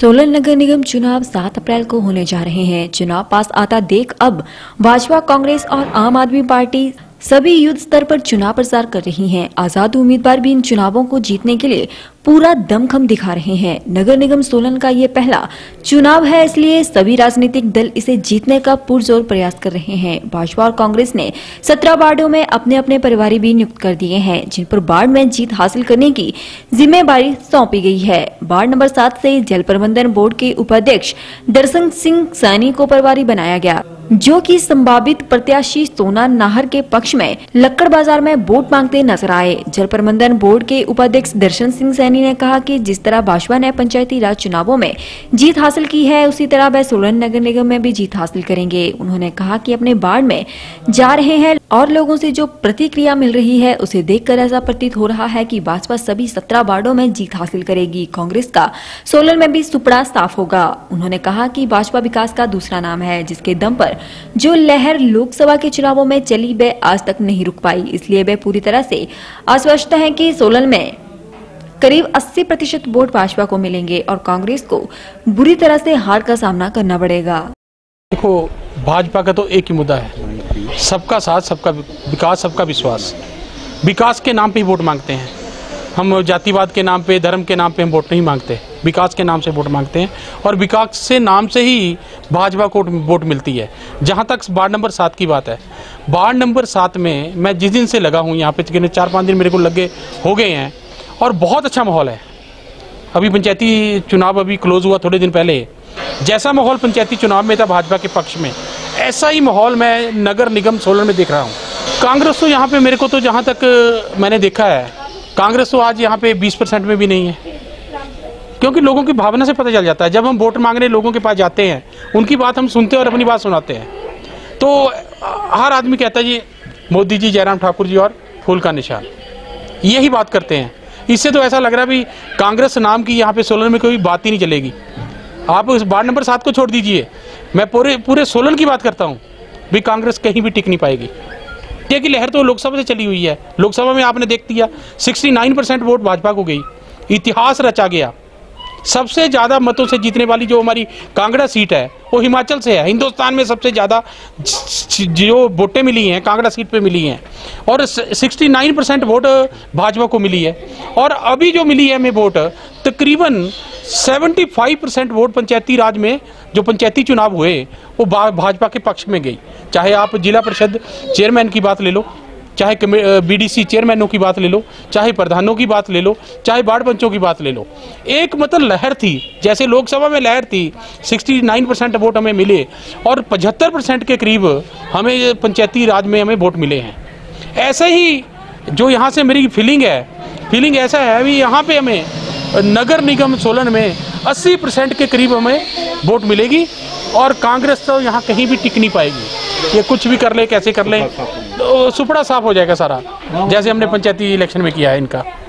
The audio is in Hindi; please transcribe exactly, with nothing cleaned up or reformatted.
सोलन नगर निगम चुनाव सात अप्रैल को होने जा रहे हैं। चुनाव पास आता देख अब भाजपा, कांग्रेस और आम आदमी पार्टी सभी युद्ध स्तर पर चुनाव प्रचार कर रही हैं। आजाद उम्मीदवार भी इन चुनावों को जीतने के लिए पूरा दमखम दिखा रहे हैं। नगर निगम सोलन का ये पहला चुनाव है, इसलिए सभी राजनीतिक दल इसे जीतने का पुरजोर प्रयास कर रहे हैं। भाजपा और कांग्रेस ने सत्रह वार्डों में अपने अपने प्रभारी भी नियुक्त कर दिए हैं, जिन पर वार्ड में जीत हासिल करने की जिम्मेदारी सौंपी गई है। वार्ड नंबर सात से जल प्रबंधन बोर्ड के उपाध्यक्ष दर्शन सिंह सैनी को प्रभारी बनाया गया, जो कि संभावित प्रत्याशी सोना नाहर के पक्ष में लक्कड़ बाजार में वोट मांगते नजर आए। जल प्रबंधन बोर्ड के उपाध्यक्ष दर्शन सिंह सैनी ने कहा कि जिस तरह भाजपा ने पंचायती राज चुनावों में जीत हासिल की है, उसी तरह वह सोलन नगर निगम में भी जीत हासिल करेंगे। उन्होंने कहा कि अपने वार्ड में जा रहे हैं और लोगों से जो प्रतिक्रिया मिल रही है, उसे देखकर ऐसा प्रतीत हो रहा है कि भाजपा सभी सत्रह वार्डों में जीत हासिल करेगी। कांग्रेस का सोलन में भी सुपड़ा साफ होगा। उन्होंने कहा कि भाजपा विकास का दूसरा नाम है, जिसके दम पर जो लहर लोकसभा के चुनावों में चली वे आज तक नहीं रुक पाई। इसलिए वे पूरी तरह से आश्वस्त हैं कि सोलन में करीब अस्सी प्रतिशत वोट भाजपा को मिलेंगे और कांग्रेस को बुरी तरह से हार का सामना करना पड़ेगा। देखो, भाजपा का तो एक ही मुद्दा है, सबका साथ, सबका विकास, सबका विश्वास। विकास के नाम पे ही वोट मांगते हैं हम, जातिवाद के नाम पे, धर्म के नाम पे हम वोट नहीं मांगते, विकास के नाम से वोट मांगते हैं और विकास से नाम से ही भाजपा को वोट मिलती है। जहां तक वार्ड नंबर सात की बात है, वार्ड नंबर सात में मैं जिस दिन से लगा हूं यहाँ पे, चार पाँच दिन मेरे को लगे हो गए हैं और बहुत अच्छा माहौल है। अभी पंचायती चुनाव अभी क्लोज हुआ थोड़े दिन पहले, जैसा माहौल पंचायती चुनाव में था भाजपा के पक्ष में, ऐसा ही माहौल मैं नगर निगम सोलन में देख रहा हूँ। कांग्रेस तो यहाँ पे मेरे को तो जहाँ तक मैंने देखा है, कांग्रेस तो आज यहाँ पे बीस परसेंट में भी नहीं है, क्योंकि लोगों की भावना से पता चल जाता है। जब हम वोट मांगने लोगों के पास जाते हैं, उनकी बात हम सुनते हैं और अपनी बात सुनाते हैं, तो हर आदमी कहता है जी मोदी जी, जयराम ठाकुर जी और फूल का निशान, यही बात करते हैं। इससे तो ऐसा लग रहा है भी कांग्रेस नाम की यहाँ पे सोलन में कोई बात ही नहीं चलेगी। आप उस वार्ड नंबर सात को छोड़ दीजिए, मैं पूरे पूरे सोलन की बात करता हूँ भी कांग्रेस कहीं भी टिक नहीं पाएगी। की लहर तो लोकसभा से चली हुई है, लोकसभा में आपने देख दिया उनहत्तर परसेंट वोट भाजपा को गई, इतिहास रचा गया। सबसे ज्यादा मतों से जीतने वाली जो हमारी कांगड़ा सीट है वो हिमाचल से है। हिंदुस्तान में सबसे ज्यादा जो वोटें मिली हैं कांगड़ा सीट पे मिली हैं और उनहत्तर परसेंट वोट भाजपा को मिली है। और अभी जो मिली है हमें वोट, तकरीबन पचहत्तर परसेंट वोट पंचायती राज में जो पंचायती चुनाव हुए वो भाजपा के पक्ष में गई। चाहे आप जिला परिषद चेयरमैन की बात ले लो, चाहे बीडीसी चेयरमैनों की बात ले लो, चाहे प्रधानों की बात ले लो, चाहे वार्ड पंचों की बात ले लो, एक मतलब लहर थी। जैसे लोकसभा में लहर थी, उनहत्तर परसेंट वोट हमें मिले और पचहत्तर परसेंट के करीब हमें पंचायती राज में हमें वोट मिले हैं। ऐसे ही जो यहाँ से मेरी फीलिंग है, फीलिंग ऐसा है भी यहाँ पे हमें नगर निगम सोलन में अस्सी परसेंट के करीब हमें वोट मिलेगी और कांग्रेस तो यहाँ कहीं भी टिक नहीं पाएगी। ये कुछ भी कर ले, कैसे कर ले, तो सुपड़ा साफ हो जाएगा सारा, जैसे हमने पंचायती इलेक्शन में किया है इनका।